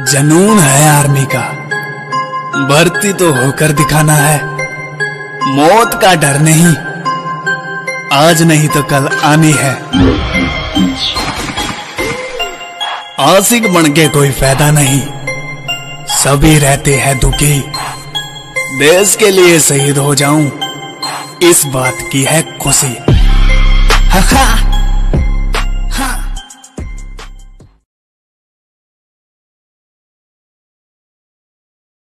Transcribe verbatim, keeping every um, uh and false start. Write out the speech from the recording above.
जनून है आर्मी का, भर्ती तो होकर दिखाना है। मौत का डर नहीं, आज नहीं तो कल आनी है। आशिक बन के कोई फायदा नहीं, सभी रहते हैं दुखी। देश के लिए शहीद हो जाऊं, इस बात की है खुशी। हा हा।